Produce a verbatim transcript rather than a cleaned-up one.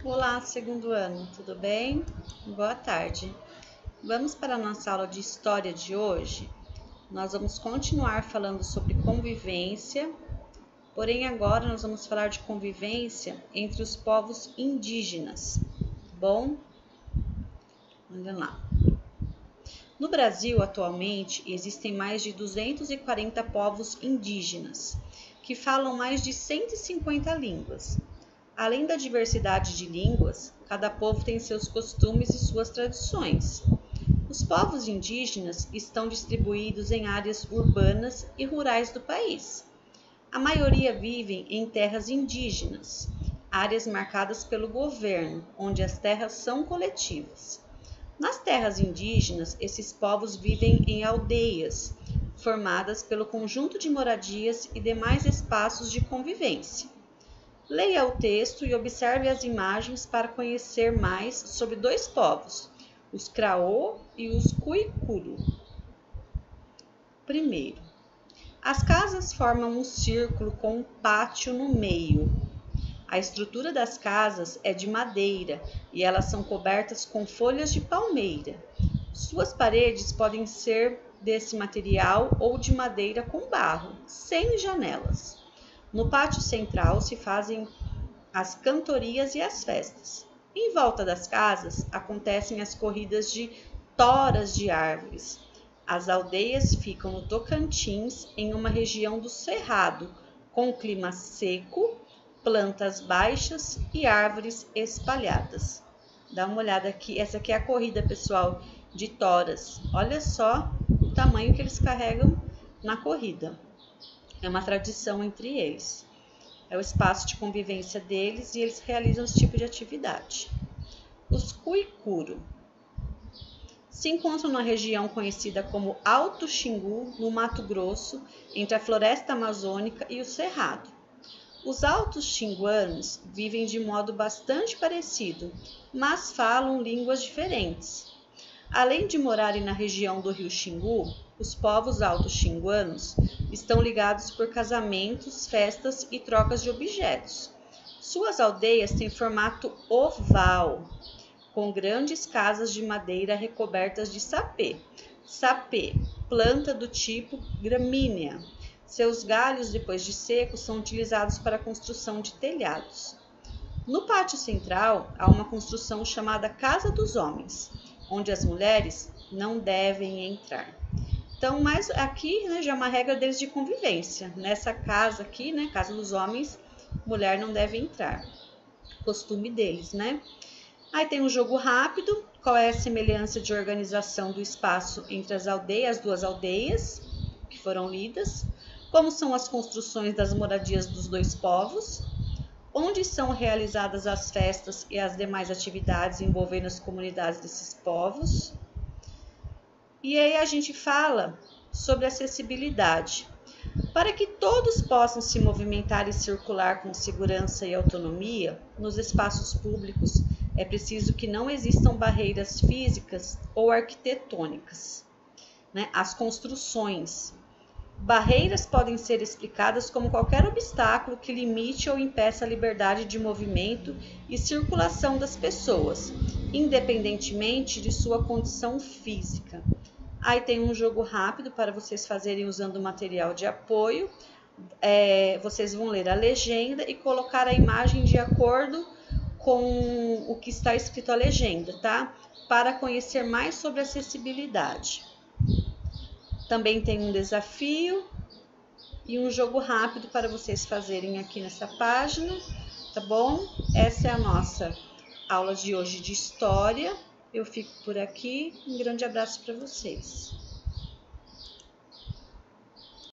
Olá, segundo ano, tudo bem? Boa tarde. Vamos para a nossa aula de história de hoje. Nós vamos continuar falando sobre convivência, porém agora nós vamos falar de convivência entre os povos indígenas. Bom, olha lá. No Brasil, atualmente, existem mais de duzentos e quarenta povos indígenas, que falam mais de cento e cinquenta línguas. Além da diversidade de línguas, cada povo tem seus costumes e suas tradições. Os povos indígenas estão distribuídos em áreas urbanas e rurais do país. A maioria vivem em terras indígenas, áreas marcadas pelo governo, onde as terras são coletivas. Nas terras indígenas, esses povos vivem em aldeias, formadas pelo conjunto de moradias e demais espaços de convivência. Leia o texto e observe as imagens para conhecer mais sobre dois povos, os Craô e os Cuicuru. Primeiro, as casas formam um círculo com um pátio no meio. A estrutura das casas é de madeira e elas são cobertas com folhas de palmeira. Suas paredes podem ser desse material ou de madeira com barro, sem janelas. No pátio central se fazem as cantorias e as festas. Em volta das casas acontecem as corridas de toras de árvores. As aldeias ficam no Tocantins, em uma região do Cerrado, com clima seco, plantas baixas e árvores espalhadas. Dá uma olhada aqui, essa aqui é a corrida, pessoal, de toras. Olha só o tamanho que eles carregam na corrida. É uma tradição entre eles. É o espaço de convivência deles e eles realizam esse tipo de atividade. Os Cuicuru se encontram na região conhecida como Alto Xingu, no Mato Grosso, entre a floresta amazônica e o Cerrado. Os altos xinguanos vivem de modo bastante parecido, mas falam línguas diferentes. Além de morarem na região do rio Xingu, os povos alto-xinguanos estão ligados por casamentos, festas e trocas de objetos. Suas aldeias têm formato oval, com grandes casas de madeira recobertas de sapê. Sapê, planta do tipo gramínea. Seus galhos, depois de secos, são utilizados para a construção de telhados. No pátio central, há uma construção chamada Casa dos Homens, onde as mulheres não devem entrar. Então, mas aqui, né, já é uma regra deles de convivência. Nessa casa aqui, né, Casa dos Homens, mulher não deve entrar. Costume deles, né? Aí tem um jogo rápido. Qual é a semelhança de organização do espaço entre as aldeias, as duas aldeias que foram lidas? Como são as construções das moradias dos dois povos? Onde são realizadas as festas e as demais atividades envolvendo as comunidades desses povos? E aí a gente fala sobre acessibilidade. Para que todos possam se movimentar e circular com segurança e autonomia nos espaços públicos, é preciso que não existam barreiras físicas ou arquitetônicas, né? As construções. Barreiras podem ser explicadas como qualquer obstáculo que limite ou impeça a liberdade de movimento e circulação das pessoas, independentemente de sua condição física. Aí tem um jogo rápido para vocês fazerem usando material de apoio. É, vocês vão ler a legenda e colocar a imagem de acordo com o que está escrito a legenda, tá? Para conhecer mais sobre acessibilidade. Também tem um desafio e um jogo rápido para vocês fazerem aqui nessa página, tá bom? Essa é a nossa aula de hoje de história. Eu fico por aqui. Um grande abraço para vocês.